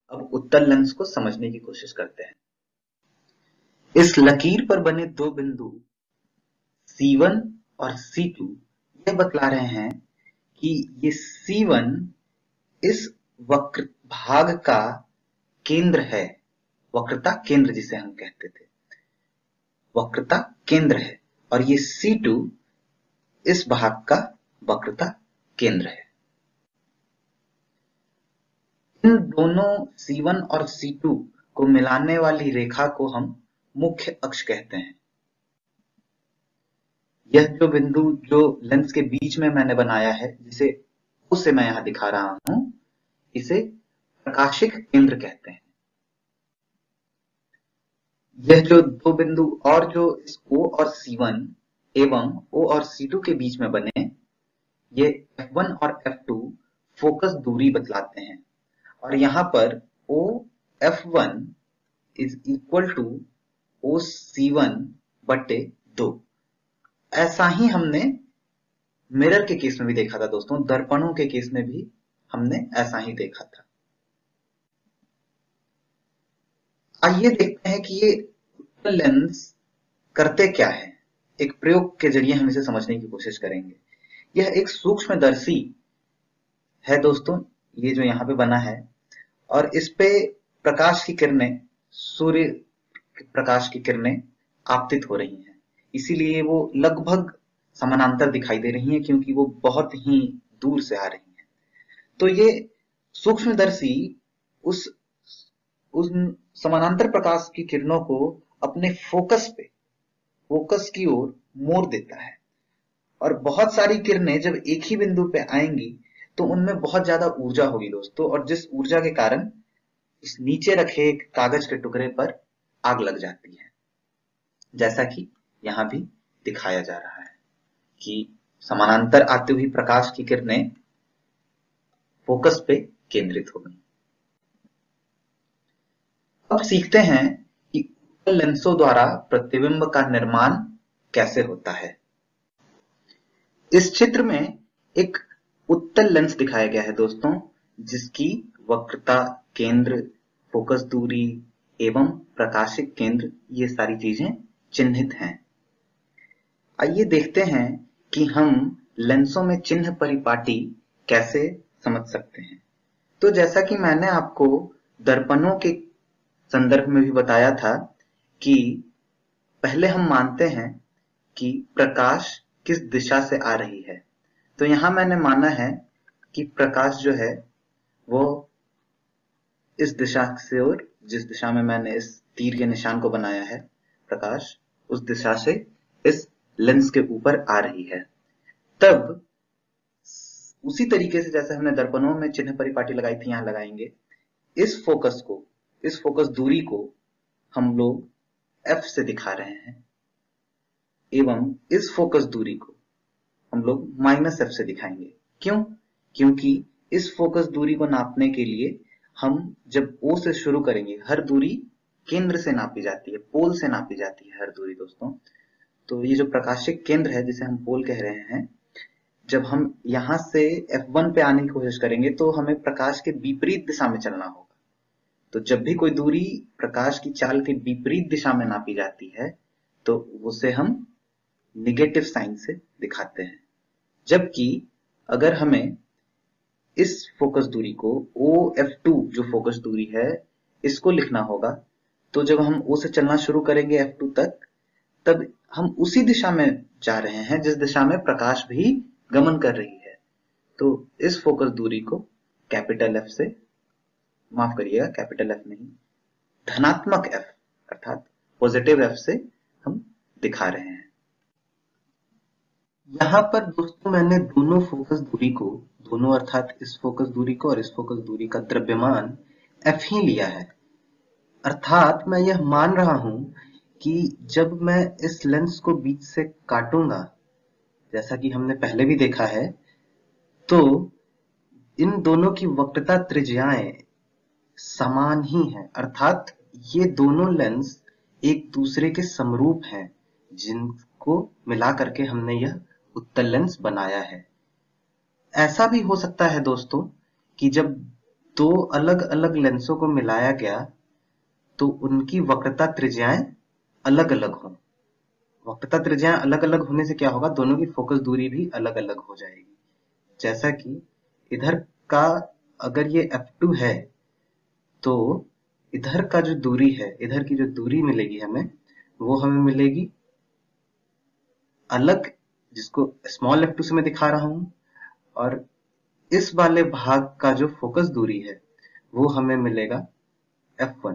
अब उत्तल लेंस को समझने की कोशिश करते हैं। इस लकीर पर बने दो बिंदु C1 और C2 यह बतला रहे हैं कि ये C1 इस वक्र भाग का केंद्र है। वक्रता केंद्र जिसे हम कहते थे, वक्रता केंद्र है, और ये C2 इस भाग का वक्रता केंद्र है। इन दोनों C1 और C2 को मिलाने वाली रेखा को हम मुख्य अक्ष कहते हैं। यह जो बिंदु जो लेंस के बीच में मैंने बनाया है, जिसे O से मैं यहां दिखा रहा हूं, इसे प्रकाशिक केंद्र कहते हैं। यह जो दो बिंदु और जो इस O और C1 एवं O और C2 के बीच में बने, ये F1 और F2 फोकस दूरी बतलाते हैं, और यहां पर OF1 is equal to OC1 बटे 2। ऐसा ही हमने मिरर के केस में भी देखा था दोस्तों, दर्पणों के केस में भी हमने ऐसा ही देखा था। आइए देखते हैं कि ये उत्तल लेंस करते क्या है। एक प्रयोग के जरिए हम इसे समझने की कोशिश करेंगे। यह एक सूक्ष्मदर्शी है दोस्तों, ये जो यहाँ पे बना है, और इस पे प्रकाश की किरणें, सूर्य प्रकाश की किरणें आपतित हो रही हैं, इसीलिए वो लगभग समानांतर दिखाई दे रही हैं, क्योंकि वो बहुत ही दूर से आ रही हैं। तो ये सूक्ष्मदर्शी उस समानांतर प्रकाश की किरणों को अपने फोकस की ओर मोड़ देता है, और बहुत सारी किरणें जब एक ही बिंदु पे आएंगी तो उनमें बहुत ज्यादा ऊर्जा होगी दोस्तों, और जिस ऊर्जा के कारण इस नीचे रखे एक कागज के टुकड़े पर आग लग जाती है, जैसा कि यहां भी दिखाया जा रहा है कि समानांतर आती हुई प्रकाश की किरणें फोकस पे केंद्रित हो गई। अब सीखते हैं कि उत्तल लेंसों द्वारा प्रतिबिंब का निर्माण कैसे होता है। इस चित्र में एक उत्तल लेंस दिखाया गया है दोस्तों, जिसकी वक्रता, केंद्र, फोकस दूरी एवं प्रकाशिक केंद्र ये सारी चीजें चिन्हित हैं। आइए देखते हैं कि हम लेंसों में चिन्ह परिपाटी कैसे समझ सकते हैं। तो जैसा कि मैंने आपको दर्पणों के संदर्भ में भी बताया था कि पहले हम मानते हैं कि प्रकाश किस दिशा से आ रही है। तो यहां मैंने माना है कि प्रकाश जो है वो इस दिशा से, और जिस दिशा में मैंने इस तीर के निशान को बनाया है, प्रकाश उस दिशा से इस लेंस के ऊपर आ रही है। तब उसी तरीके से जैसे हमने दर्पणों में चिन्ह परिपाटी लगाई थी, यहां लगाएंगे। इस फोकस दूरी को हम लोग F से दिखा रहे हैं, एवं इस फोकस दूरी को हम लोग -F से दिखाएंगे। क्यों? क्योंकि इस फोकस दूरी को नापने के लिए हम जब O से शुरू करेंगे, हर दूरी केंद्र से नापी जाती है, पोल से नापी जाती है हर दूरी दोस्तों। तो ये जो प्रकाशिक केंद्र है, जिसे हम पोल कह रहे हैं, जब हम यहां से F1 पे आने की कोशिश करेंगे तो हमें प्रकाश के विपरीत दिशा में चलना होगा। तो जब भी कोई दूरी प्रकाश की चाल के विपरीत दिशा में नापी जाती है तो उसे हम निगेटिव साइन से दिखाते हैं। जबकि अगर हमें इस फोकस दूरी को OF2 जो फोकस दूरी है, इसको लिखना होगा, तो जब हम O से चलना शुरू करेंगे F2 तक, तब हम उसी दिशा में जा रहे हैं जिस दिशा में प्रकाश भी गमन कर रही है। तो इस फोकस दूरी को कैपिटल F से, माफ करिएगा कैपिटल F नहीं, धनात्मक F अर्थात पॉजिटिव F से हम दिखा रहे हैं। यहां पर दोस्तों मैंने दोनों फोकस दूरी को, दोनों अर्थात इस फोकस दूरी को और इस फोकस दूरी का द्रव्यमान F ही लिया है। अर्थात मैं यह मान रहा हूं कि जब मैं इस लेंस को बीच से काटूंगा, जैसा कि हमने पहले भी देखा है, तो इन दोनों की वक्रता त्रिज्याएं समान ही हैं। अर्थात ये दोनों लेंस एक दूसरे के समरूप हैं, जिनको मिला करके हमने यह उत्तल लेंस बनाया है। ऐसा भी हो सकता है दोस्तों कि जब दो अलग अलग लेंसों को मिलाया गया तो उनकी वक्रता त्रिज्याएं अलग अलग हों। वक्रता त्रिज्याएं अलग अलग होने से क्या होगा, दोनों की फोकस दूरी भी अलग अलग हो जाएगी। जैसा कि इधर का अगर ये f2 है तो इधर का जो दूरी है, इधर की जो दूरी मिलेगी हमें, वो हमें मिलेगी अलग, जिसको स्मॉल f2 से मैं दिखा रहा हूं, और इस वाले भाग का जो फोकस दूरी है वो हमें मिलेगा f1,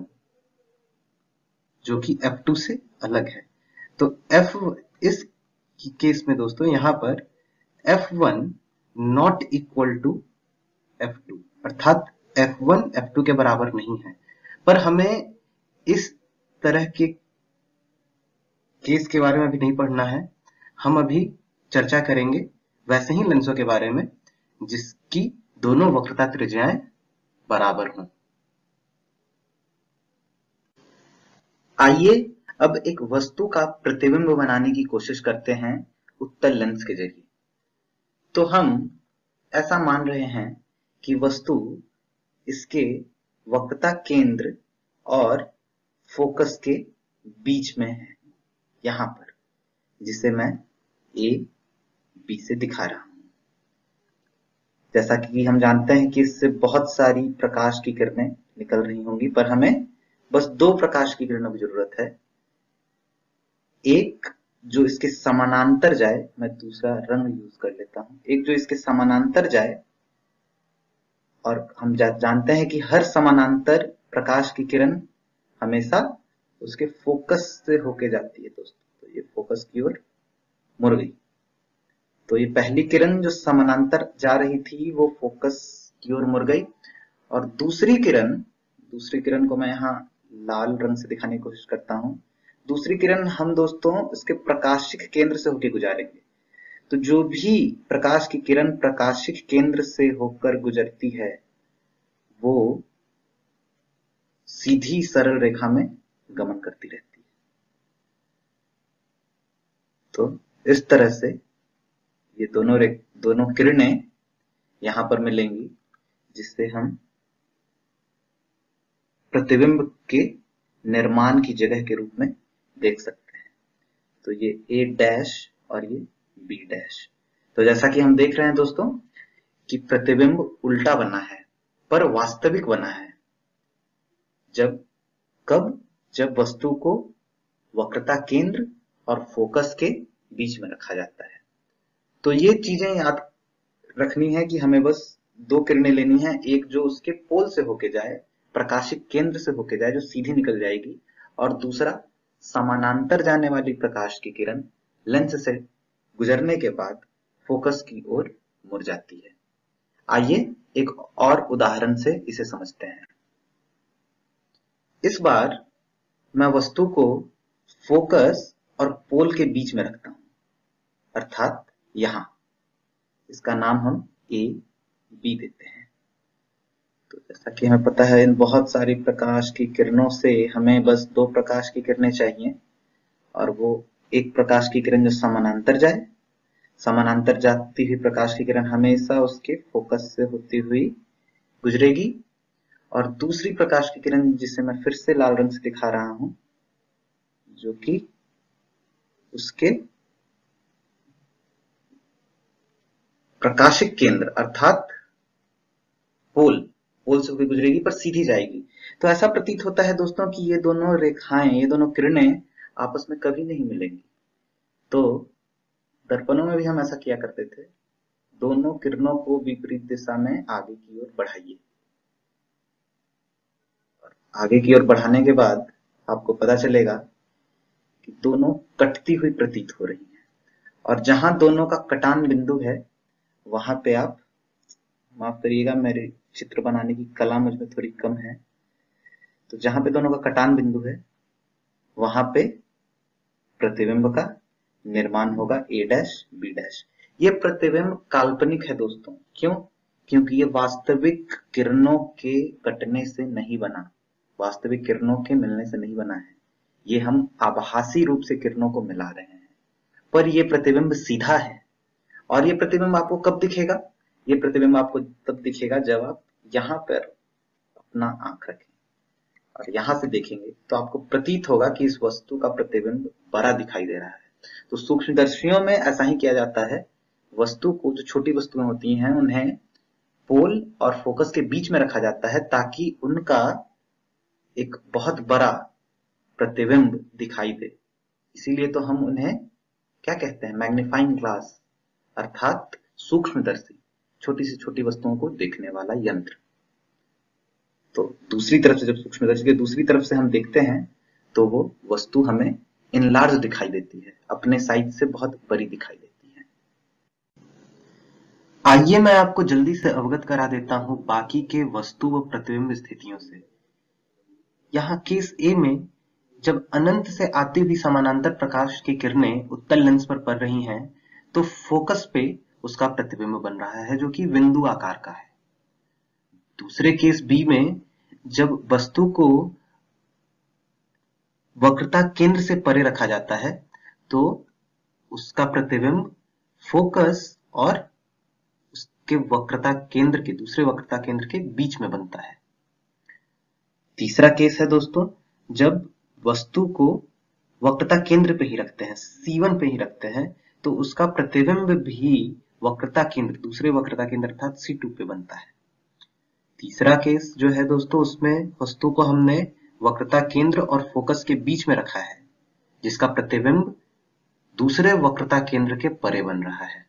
जो कि f2 से अलग है। तो इस केस में दोस्तों यहां पर f1 not equal to f2, अर्थात f1 f2 के बराबर नहीं है। पर हमें इस तरह के केस के बारे में अभी नहीं पढ़ना है, हम अभी चर्चा करेंगे वैसे ही लेंसों के बारे में जिसकी दोनों वक्रता त्रिज्याएं बराबर हों। आइए अब एक वस्तु का प्रतिबिंब बनाने की कोशिश करते हैं उत्तल लेंस के जरिए। तो हम ऐसा मान रहे हैं कि वस्तु इसके वक्रता केंद्र और फोकस के बीच में है, यहां पर, जिसे मैं ए बी से दिखा रहा हूं। जैसा कि हम जानते हैं कि इससे बहुत सारी प्रकाश की किरणें निकल रही होंगी, पर हमें बस दो प्रकाश की किरणों की जरूरत है। एक जो इसके समानांतर जाए, मैं दूसरा रंग यूज कर लेता हूं, एक जो इसके समानांतर जाए, और हम जानते हैं कि हर समानांतर प्रकाश की किरण हमेशा उसके फोकस से होके जाती है दोस्तों। तो ये फोकस की ओर मुड़ गई, तो ये पहली किरण जो समानांतर जा रही थी वो फोकस की ओर मुड़ गई, और दूसरी किरण को मैं यहाँ लाल रंग से दिखाने की कोशिश करता हूं। दूसरी किरण हम दोस्तों इसके प्रकाशिक केंद्र से होकर गुजारेंगे। तो जो भी प्रकाश की किरण प्रकाशिक केंद्र से होकर गुजरती है वो सीधी सरल रेखा में गमन करती रहती है। तो इस तरह से ये दोनों किरणें यहां पर मिलेंगी, जिससे हम प्रतिबिंब के निर्माण की जगह के रूप में देख सकते हैं। तो ये ए डैश और ये बी डैश। तो जैसा कि हम देख रहे हैं दोस्तों कि प्रतिबिंब उल्टा बना है पर वास्तविक बना है। जब वस्तु को वक्रता केंद्र और फोकस के बीच में रखा जाता है। तो ये चीजें याद रखनी है कि हमें बस दो किरणें लेनी है, एक जो उसके पोल से होके जाए, प्रकाशिक केंद्र से होके जाए, जो सीधी निकल जाएगी, और दूसरा समानांतर जाने वाली प्रकाश की किरण लेंस से गुजरने के बाद फोकस की ओर मुड़ जाती है। आइए एक और उदाहरण से इसे समझते हैं। इस बार मैं वस्तु को फोकस और पोल के बीच में रखता हूं, अर्थात यहां। इसका नाम हम ए बी देते हैं। तो जैसा कि हमें पता है, इन बहुत सारी प्रकाश की किरणों से हमें बस दो प्रकाश की किरणें चाहिए, और वो एक प्रकाश की किरण जो समानांतर जाए, समानांतर जाती हुई प्रकाश की किरण हमेशा उसके फोकस से होती हुई गुजरेगी, और दूसरी प्रकाश की किरण जिसे मैं फिर से लाल रंग से दिखा रहा हूं, जो कि उसके प्रकाशिक केंद्र अर्थात पोल से होकर गुजरेगी पर सीधी जाएगी। तो ऐसा प्रतीत होता है दोस्तों कि ये दोनों रेखाएं, ये दोनों किरणें आपस में कभी नहीं मिलेंगी। तो दर्पणों में भी हम ऐसा किया करते थे, दोनों किरणों को विपरीत दिशा में आगे की ओर बढ़ाइए, और आगे की ओर बढ़ाने के बाद आपको पता चलेगा कि दोनों कटती हुई प्रतीत हो रही हैं, और जहां दोनों का कटान बिंदु है वहां पे आप, माफ करिएगा मेरे चित्र बनाने की कला मुझ में थोड़ी कम है, तो जहां पे दोनों का कटान बिंदु है वहां पे प्रतिबिंब का निर्माण होगा ए डैश बी डैश। ये प्रतिबिंब काल्पनिक है दोस्तों। क्यों? क्योंकि ये वास्तविक किरणों के कटने से नहीं बना, वास्तविक किरणों के मिलने से नहीं बना है। ये हम आभासी रूप से किरणों को मिला रहे हैं, पर ये प्रतिबिंब सीधा है। और ये प्रतिबिंब आपको कब दिखेगा? ये प्रतिबिंब आपको तब दिखेगा जब आप यहाँ पर उतना आंख रखें और यहां से देखेंगे तो आपको प्रतीत होगा कि इस वस्तु का प्रतिबिंब बड़ा दिखाई दे रहा है। तो सूक्ष्मदर्शियों में ऐसा ही किया जाता है। वस्तु को, जो छोटी वस्तुएं होती हैं, उन्हें पोल और फोकस के बीच में रखा जाता है ताकि उनका एक बहुत बड़ा प्रतिबिंब दिखाई दे। इसीलिए तो हम उन्हें क्या कहते हैं, मैग्नीफाइंग ग्लास, अर्थात सूक्ष्मदर्शी, छोटी से छोटी वस्तुओं को देखने वाला यंत्र। तो दूसरी तरफ से, जब सूक्ष्मदर्शी के दूसरी तरफ से हम देखते हैं तो वो वस्तु हमें इनलार्ज दिखाई देती है, अपने साइज से बहुत बड़ी दिखाई देती है। आइए मैं आपको जल्दी से अवगत करा देता हूं बाकी के वस्तु व प्रतिबिंब स्थितियों से। यहाँ केस ए में जब अनंत से आती हुई समानांतर प्रकाश की किरणें उत्तल लेंस पर पड़ रही हैं तो फोकस पे उसका प्रतिबिंब बन रहा है जो कि बिंदु आकार का है। दूसरे केस बी में जब वस्तु को वक्रता केंद्र से परे रखा जाता है तो उसका प्रतिबिंब फोकस और उसके वक्रता केंद्र के, दूसरे वक्रता केंद्र के बीच में बनता है। तीसरा केस है दोस्तों, जब वस्तु को वक्रता केंद्र पे ही रखते हैं, C1 पे ही रखते हैं, तो उसका प्रतिबिंब भी वक्रता केंद्र, दूसरे वक्रता केंद्र अर्थात C2 पे बनता है। तीसरा केस जो है दोस्तों, उसमें वस्तु को हमने वक्रता केंद्र और फोकस के बीच में रखा है, जिसका प्रतिबिंब दूसरे वक्रता केंद्र के परे बन रहा है।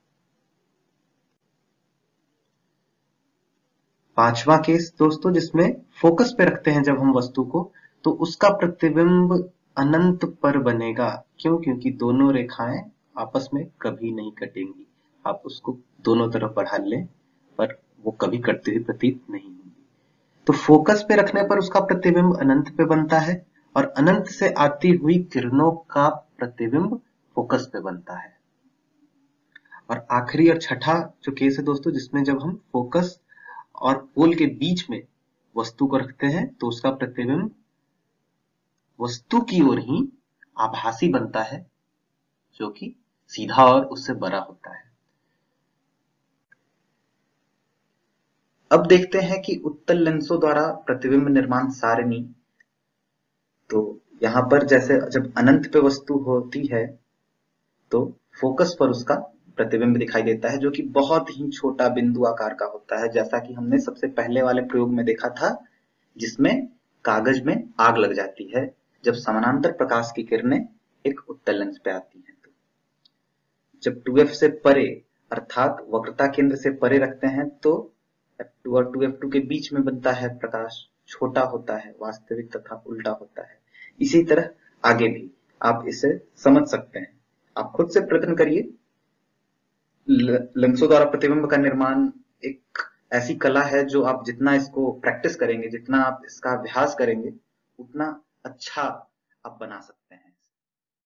पांचवा केस दोस्तों, जिसमें फोकस पे रखते हैं जब हम वस्तु को, तो उसका प्रतिबिंब अनंत पर बनेगा। क्यों? क्योंकि दोनों रेखाएं आपस में कभी नहीं कटेंगी। आप उसको दोनों तरफ बढ़ा लें पर वो कभी कटती हुई प्रतीत नहीं होगी। तो फोकस पे रखने पर उसका प्रतिबिंब अनंत पे बनता है और अनंत से आती हुई किरणों का प्रतिबिंब फोकस पे बनता है। और आखिरी और छठा जो केस है दोस्तों, जिसमें जब हम फोकस और पोल के बीच में वस्तु को रखते हैं तो उसका प्रतिबिंब वस्तु की ओर ही आभासी बनता है, जो कि सीधा और उससे बड़ा होता है। अब देखते हैं कि उत्तल लेंसों द्वारा प्रतिबिंब निर्माण सारणी। तो यहां पर जैसे जब अनंत पे वस्तु होती है तो फोकस पर उसका प्रतिबिंब दिखाई देता है, जो कि बहुत ही छोटा बिंदु आकार का होता है, जैसा कि हमने सबसे पहले वाले प्रयोग में देखा था, जिसमें कागज में आग लग जाती है जब समानांतर प्रकाश की किरणें एक उत्तल लेंस पे आती हैं। तो जब 2f से परे अर्थात वक्रता केंद्र से परे रखते हैं तो f2 और 2f2 के बीच में बनता है प्रकाश, छोटा होता है, वास्तविक तथा उल्टा होता है। इसी तरह आगे भी आप इसे समझ सकते हैं। आप खुद से प्रयत्न करिए। लेंसों द्वारा प्रतिबिंब का निर्माण एक ऐसी कला है जो आप जितना इसको प्रैक्टिस करेंगे, जितना आप इसका अभ्यास करेंगे, उतना अच्छा आप बना सकते हैं।